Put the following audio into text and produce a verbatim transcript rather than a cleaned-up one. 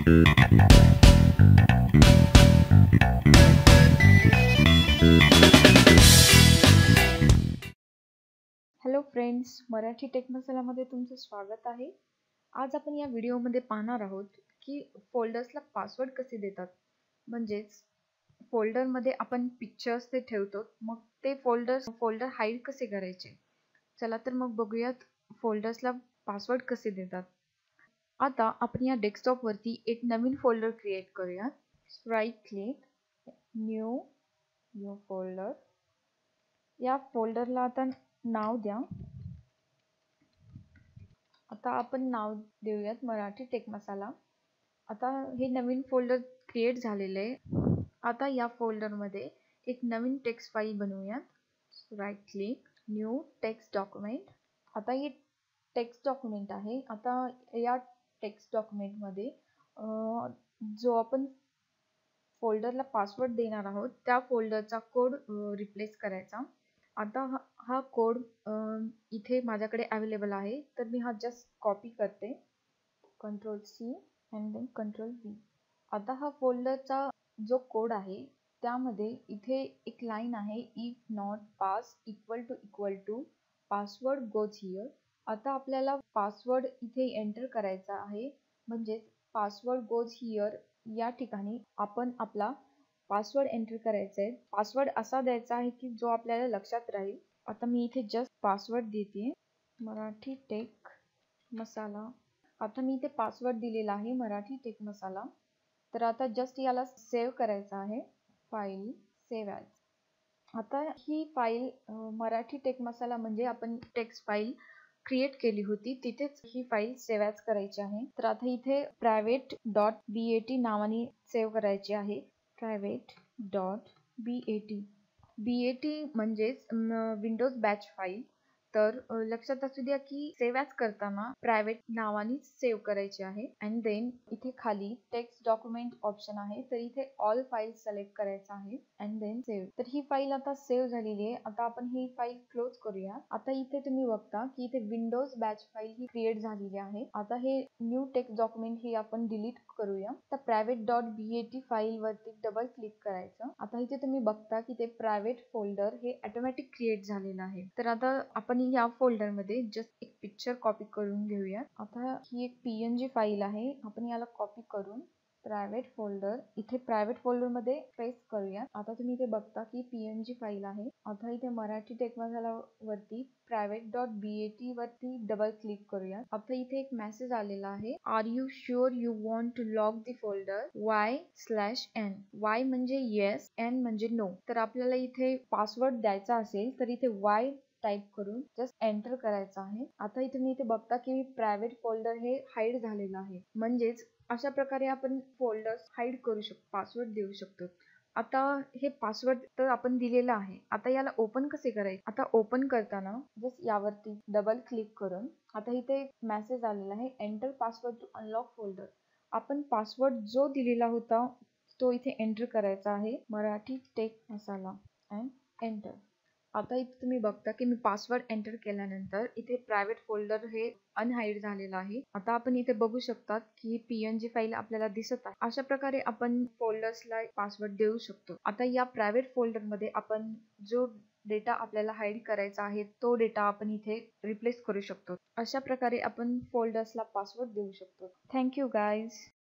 Hello friends, Marathi tech मसालामध्ये तुमचं स्वागत आहे. आज आपण या व्हिडिओमध्ये पाहणार आहोत की फोल्डर्सला पासवर्ड कसे देतात. म्हणजेच फोल्डरमध्ये आपण पिक्चर्स ते ठेवतो, मग ते फोल्डर्स फोल्डर हाईड कसे करायचे. चला तर मग बघूयात फोल्डर्सला पासवर्ड कसे देतात. आता आपण या डेस्कटॉपवरती एक नवीन फोल्डर क्रिएट करूयात. Right click, new new folder. या फोल्डरला आता नाव द्या. आता आपण नाव देऊयात मराठी टेक मसाला. आता हे नवीन फोल्डर क्रिएट झालेले आहे. आता या फोल्डरमध्ये एक नवीन टेक्स्ट फाईल बनवूयात. Right click, new text document. आता हे टेक्स्ट डॉक्युमेंट आहे. आता या टेक्स्ट डॉक्युमेंटमध्ये जो आपण फोल्डरला पासवर्ड देणार आहोत त्या फोल्डरचा कोड रिप्लेस करायचा. आता हा हा कोड इथे माझ्याकडे अवेलेबल आहे, तर मी हा जस्ट कॉपी करते. Control C and then control V. आता हा फोल्डरचा जो कोड आहे त्यामध्ये इथे एक लाईन आहे, if not pass equal to equal to password goes here. आता आपल्याला पासवर्ड इथे एंटर करायचा आहे. म्हणजेच पासवर्ड गोज हिअर या ठिकाणी आपण आपला पासवर्ड एंटर करायचा आहे. पासवर्ड असा द्यायचा आहे की जो आपल्याला लक्षात राहील. आता मी इथे जस्ट पासवर्ड देते, मराठी टेक मसाला. आता मी इथे पासवर्ड दिलेला आहे, मराठी टेक मसाला. तर आता जस्ट याला सेव्ह करायचं आहे. File save as. आता ही फाईल मराठी टेक मसाला म्हणजे आपण टेक्स्ट फाईल क्रिएट केली होती, तिथेच ही फाईल सेव्ह ॲज करायची आहे. तर आता इथे private dot B A T नावाने सेव्ह करायची आहे. Private dot B A T. B A T म्हणजेच विंडोज बॅच फाईल. तर लक्षात असू द्या की सेव्ह ॲज करताना प्रायव्हेट नावाने सेव्ह करायची आहे. अँड देन इथे खाली टेक्स्ट डॉक्युमेंट ऑप्शन आहे, तर इथे ऑल फाईल सिलेक्ट करायचा आहे. And then save. तर ही फाईल आता सेव्ह झालेली आहे. आता आपण ही फाईल क्लोज करूया. आता इथे तुम्ही बघता की इथे विंडोज बॅच फाईल ही क्रिएट झालेली आहे. आता हे न्यू टेक्स्ट डॉक्युमेंट ही आपण डिलीट करूया. तर private dot B A T file वरती डबल क्लिक करायचं. आता इथे तुम्ही बघता की ते प्रायव्हेट फोल्डर हे ऑटोमॅटिक क्रिएट झालेलं आहे. तर आता आपण या फोल्डर मध्ये जस्ट एक पिक्चर कॉपी करून घेऊया. आता ही एक पी एन जी फाईल आहे. आपण याला कॉपी करून प्रायव्हेट फोल्डर इथे प्रायव्हेट फोल्डर मध्ये पेस्ट करूया. आता तुम्ही इथे बघता की पी एन जी फाईल आहे. आता इथे मराठी टेक मसाला वरती private dot B A T वरती डबल क्लिक करूया. आता इथे एक मेसेज आलेला आहे, are you sure you want to lock the folder Y slash N. Y म्हणजे येस, एन म्हणजे नो. तर आपल्याला इथे पासवर्ड द्यायचा असेल तर इथे वाय टाइप करून जस्ट एंटर करायचं आहे. आता इथे मी इथे बघता की प्रायव्हेट फोल्डर हे हाईड झालेलं आहे. म्हणजेच अशा प्रकारे आपण फोल्डर्स हाईड करू शकतो, पासवर्ड देऊ शकतो. आता हे पासवर्ड तर आपण दिलेला आहे. आता याला ओपन कसे करायचे. आता ओपन करताना जस्ट यावरती डबल क्लिक करून आता इथे एक मेसेज आलेला आहे, enter password to unlock folder. आपण पासवर्ड जो दिलेला होता तो इथे एंटर करायचा आहे, Marathi tech Masala. And enter. आता इथे तुम्ही बघता की मी पासवर्ड एंटर केल्यानंतर इथे प्रायव्हेट फोल्डर हे अनहाईड झालेलं आहे. आता आपण इथे बघू शकतात की पी एन जी फाईल आपल्याला दिसत आहे. अशा प्रकारे आपण फोल्डर्सला पासवर्ड देऊ शकतो. आता या प्रायव्हेट फोल्डर मध्ये आपण जो डेटा आपल्याला हाईड करायचा आहे तो डेटा आपण इथे रिप्लेस करू शकतो. अशा प्रकारे आपण फोल्डर्सला पासवर्ड देऊ शकतो. Thank you guys.